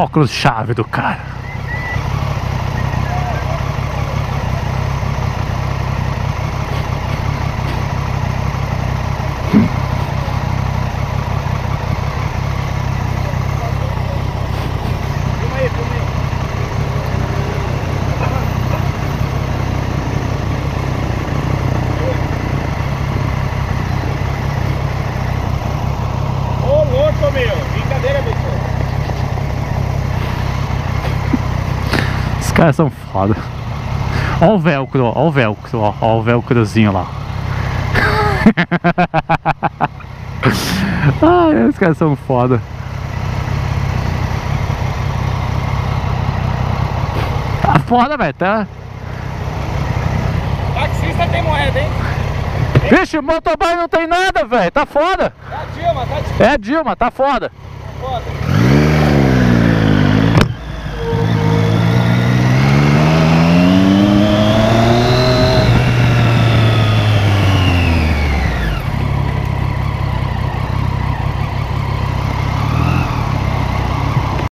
óculos-chave do cara. Os caras são foda. Ó o velcro, ó o velcro, ó o velcrozinho lá. Ai, os caras são foda. Tá foda, velho, tá? Taxista tem moeda, hein? Vixe, o motoboy não tem nada, velho, tá foda. É a Dilma, tá? É a Dilma, tá foda. Foda.